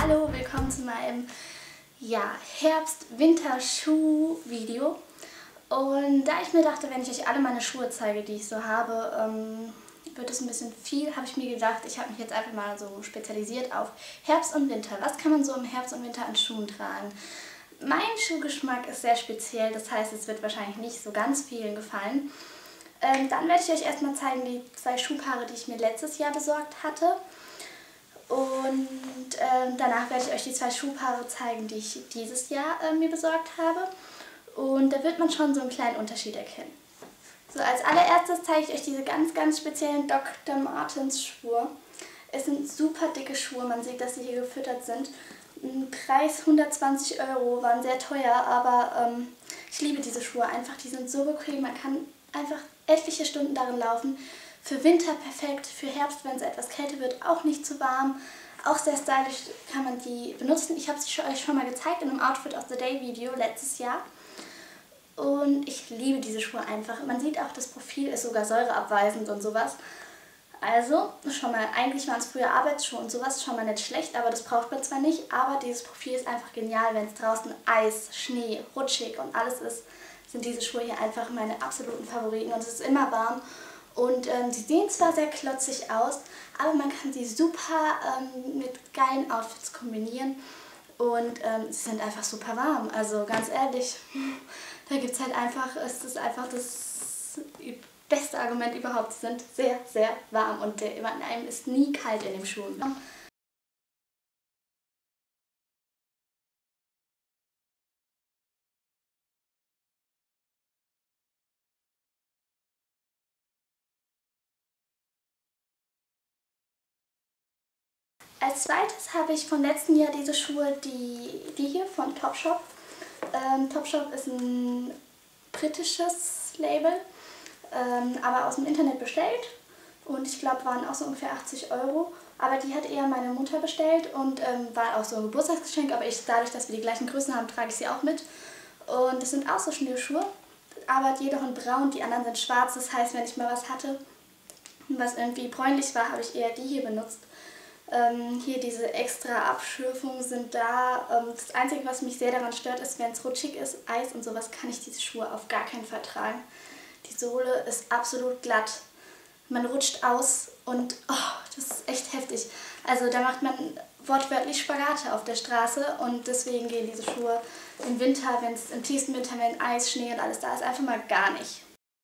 Hallo, willkommen zu meinem Herbst-Winter-Schuh-Video. Und da ich mir dachte, wenn ich euch alle meine Schuhe zeige, die ich so habe, wird es ein bisschen viel, habe ich mir gedacht, ich habe mich jetzt einfach mal so spezialisiert auf Herbst und Winter. Was kann man so im Herbst und Winter an Schuhen tragen? Mein Schuhgeschmack ist sehr speziell, das heißt, es wird wahrscheinlich nicht so ganz vielen gefallen. Dann werde ich euch erstmal zeigen, die zwei Schuhpaare, die ich mir letztes Jahr besorgt hatte. Und danach werde ich euch die zwei Schuhpaare zeigen, die ich dieses Jahr mir besorgt habe. Und da wird man schon so einen kleinen Unterschied erkennen. So, als allererstes zeige ich euch diese ganz speziellen Dr. Martens Schuhe. Es sind super dicke Schuhe, man sieht, dass sie hier gefüttert sind. Preis 120 €, waren sehr teuer, aber ich liebe diese Schuhe einfach. Die sind so bequem, man kann einfach etliche Stunden darin laufen. Für Winter perfekt, für Herbst, wenn es etwas kälter wird, auch nicht zu warm. Auch sehr stylisch kann man die benutzen. Ich habe sie euch schon mal gezeigt in einem Outfit of the Day Video letztes Jahr. Und ich liebe diese Schuhe einfach. Man sieht auch, das Profil ist sogar säureabweisend und sowas. Also, schon mal, eigentlich waren es früher Arbeitsschuhe und sowas, schon mal nicht schlecht, aber das braucht man zwar nicht, aber dieses Profil ist einfach genial, wenn es draußen Eis, Schnee, rutschig und alles ist, sind diese Schuhe hier einfach meine absoluten Favoriten und es ist immer warm. Und sie sehen zwar sehr klotzig aus, aber man kann sie super mit geilen Outfits kombinieren und sie sind einfach super warm. Also ganz ehrlich, da gibt es halt einfach, es ist einfach das beste Argument überhaupt. Sie sind sehr warm und einem ist nie kalt in den Schuhen. Als zweites habe ich vom letzten Jahr diese Schuhe, die hier von Topshop. Topshop ist ein britisches Label, aber aus dem Internet bestellt und ich glaube waren auch so ungefähr 80 €. Aber die hat eher meine Mutter bestellt und war auch so ein Geburtstagsgeschenk, aber dadurch, dass wir die gleichen Größen haben, trage ich sie auch mit. Und das sind auch so Schnürschuhe, aber jedoch in braun, die anderen sind schwarz, das heißt, wenn ich mal was hatte, was irgendwie bräunlich war, habe ich eher die hier benutzt. Hier diese extra Abschürfungen sind da. Das Einzige, was mich sehr daran stört, ist, wenn es rutschig ist, Eis und sowas, kann ich diese Schuhe auf gar keinen Fall tragen. Die Sohle ist absolut glatt. Man rutscht aus und das ist echt heftig. Also da macht man wortwörtlich Spagate auf der Straße und deswegen gehen diese Schuhe im Winter, wenn es im tiefsten Winter, wenn Eis, Schnee und alles da ist, einfach mal gar nicht.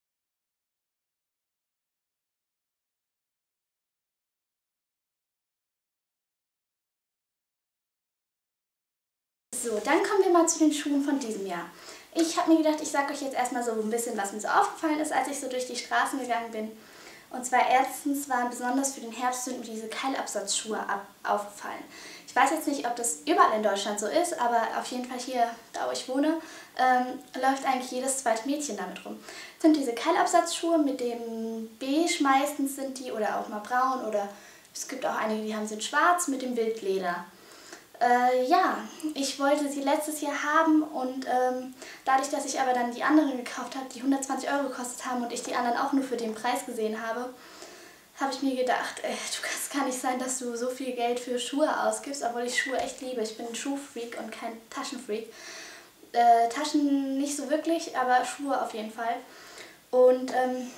So, dann kommen wir mal zu den Schuhen von diesem Jahr. Ich habe mir gedacht, ich sage euch jetzt erstmal so ein bisschen, was mir so aufgefallen ist, als ich so durch die Straßen gegangen bin. Und zwar erstens waren besonders für den Herbst sind mir diese Keilabsatzschuhe aufgefallen. Ich weiß jetzt nicht, ob das überall in Deutschland so ist, aber auf jeden Fall hier, da wo ich wohne, läuft eigentlich jedes zweite Mädchen damit rum. Das sind diese Keilabsatzschuhe mit dem Beige meistens sind die oder auch mal braun oder es gibt auch einige, die haben sie in schwarz mit dem Wildleder. Ja, ich wollte sie letztes Jahr haben und dadurch, dass ich aber dann die anderen gekauft habe, die 120 € gekostet haben und ich die anderen auch nur für den Preis gesehen habe, habe ich mir gedacht, es kann nicht sein, dass du so viel Geld für Schuhe ausgibst, obwohl ich Schuhe echt liebe. Ich bin ein Schuhfreak und kein Taschenfreak. Taschen nicht so wirklich, aber Schuhe auf jeden Fall. Und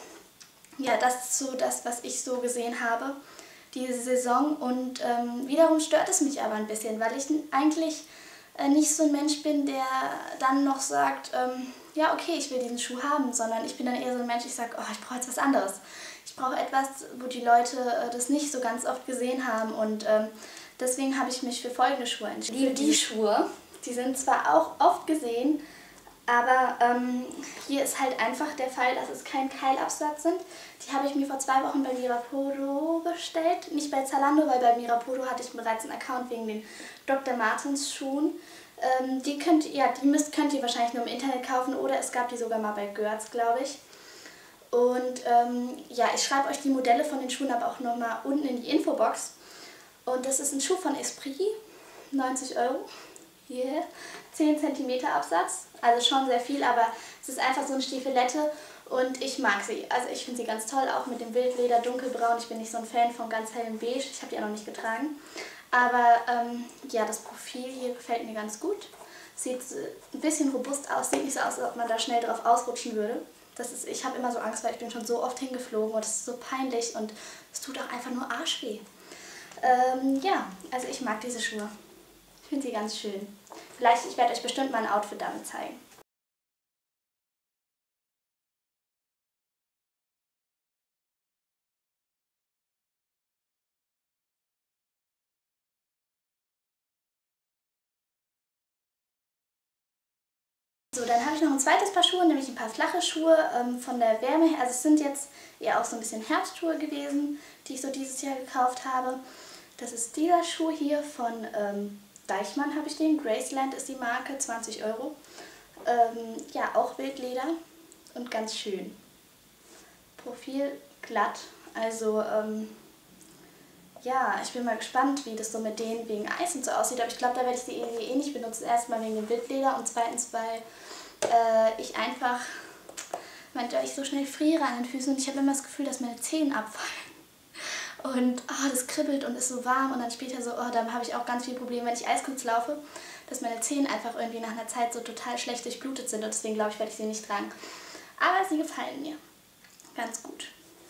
ja, das ist so das, was ich so gesehen habe diese Saison und wiederum stört es mich aber ein bisschen, weil ich eigentlich nicht so ein Mensch bin, der dann noch sagt, ja okay, ich will diesen Schuh haben, sondern ich bin dann eher so ein Mensch, ich sage, ich brauche jetzt was anderes. Ich brauche etwas, wo die Leute das nicht so ganz oft gesehen haben und deswegen habe ich mich für folgende Schuhe entschieden. Ich liebe die Schuhe, die sind zwar auch oft gesehen, aber hier ist halt einfach der Fall, dass es kein Keilabsatz sind. Die habe ich mir vor 2 Wochen bei Mirapodo bestellt. Nicht bei Zalando, weil bei Mirapodo hatte ich bereits einen Account wegen den Dr. Martens Schuhen. Die könnt ihr wahrscheinlich nur im Internet kaufen oder es gab die sogar mal bei Görz, glaube ich. Und ja, ich schreibe euch die Modelle von den Schuhen aber auch nochmal unten in die Infobox. Und das ist ein Schuh von Esprit, 90 €. Hier 10 cm Absatz, also schon sehr viel, aber es ist einfach so eine Stiefelette und ich mag sie. Also ich finde sie ganz toll, auch mit dem Wildleder dunkelbraun. Ich bin nicht so ein Fan von ganz hellem Beige, ich habe die auch noch nicht getragen. Aber ja, das Profil hier gefällt mir ganz gut. Sieht ein bisschen robust aus, sieht nicht so aus, als ob man da schnell drauf ausrutschen würde. Ich habe immer so Angst, weil ich bin schon so oft hingeflogen und es ist so peinlich und es tut auch einfach nur arschweh. Ja, also ich mag diese Schuhe. Ich finde sie ganz schön. Ich werde euch bestimmt mal ein Outfit damit zeigen. So, dann habe ich noch ein zweites Paar Schuhe, nämlich ein paar flache Schuhe von der Wärme her. Also es sind jetzt eher auch so ein bisschen Herbstschuhe gewesen, die ich so dieses Jahr gekauft habe. Das ist dieser Schuh hier von Deichmann habe ich den. Graceland ist die Marke, 20 Euro. Ja, auch Wildleder und ganz schön. Profil glatt, also ja, ich bin mal gespannt, wie das so mit denen wegen Eis und so aussieht. Aber ich glaube, da werde ich sie eh nicht benutzen. Erstmal wegen dem Wildleder und zweitens, weil ich einfach, manchmal ich so schnell friere an den Füßen und ich habe immer das Gefühl, dass meine Zehen abfallen. Und das kribbelt und ist so warm und dann später so, dann habe ich auch ganz viel Probleme, wenn ich Eiskunst laufe, dass meine Zehen einfach irgendwie nach einer Zeit so total schlecht durchblutet sind und deswegen glaube ich, werde ich sie nicht tragen. Aber sie gefallen mir ganz gut.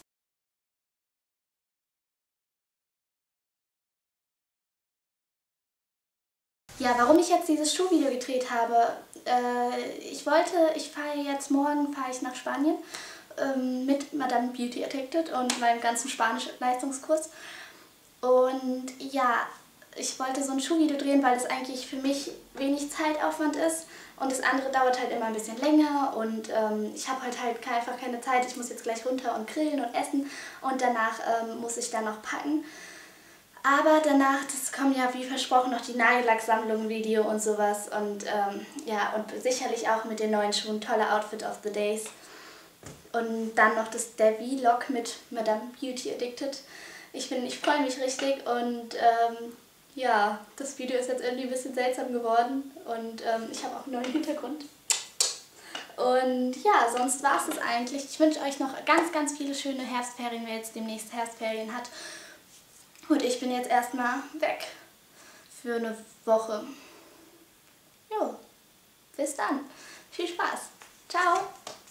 Ja, warum ich jetzt dieses Schuhvideo gedreht habe, ich fahre jetzt morgen nach Spanien mit Madame Beauty Addicted und meinem ganzen Spanisch-Leistungskurs. Und ja, ich wollte so ein Schuhvideo drehen, weil das eigentlich für mich wenig Zeitaufwand ist und das andere dauert halt immer ein bisschen länger und ich habe heute halt einfach keine Zeit. Ich muss jetzt gleich runter und grillen und essen und danach muss ich dann noch packen. Aber danach, das kommen ja wie versprochen noch die Nagellacksammlung, Video und sowas und ja, und sicherlich auch mit den neuen Schuhen, tolle Outfit of the Days. Und dann noch der Vlog mit Madame Beauty Addicted. Ich freue mich richtig und ja, das Video ist jetzt irgendwie ein bisschen seltsam geworden und ich habe auch einen neuen Hintergrund. Und ja, sonst war es das eigentlich. Ich wünsche euch noch ganz, ganz viele schöne Herbstferien, wer jetzt demnächst Herbstferien hat. Und ich bin jetzt erstmal weg für eine Woche. Jo, bis dann. Viel Spaß. Ciao.